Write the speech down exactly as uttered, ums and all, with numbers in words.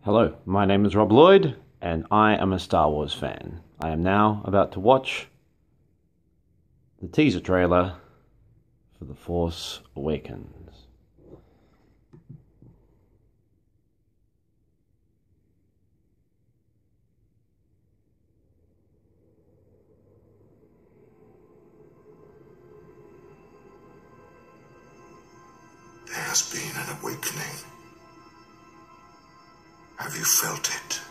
Hello, my name is Rob Lloyd, and I am a Star Wars fan. I am now about to watch the teaser trailer for The Force Awakens. There has been an awakening. Have you felt it?